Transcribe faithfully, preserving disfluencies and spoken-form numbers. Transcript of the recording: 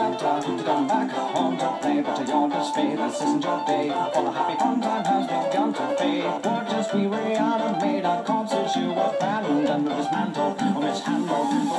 ta-ta, to come back home to play, but to your dismay, this isn't your day, for the happy fun time has begun to fade. We're just we reanimate our corpses you abandoned and dismantled or mishandled.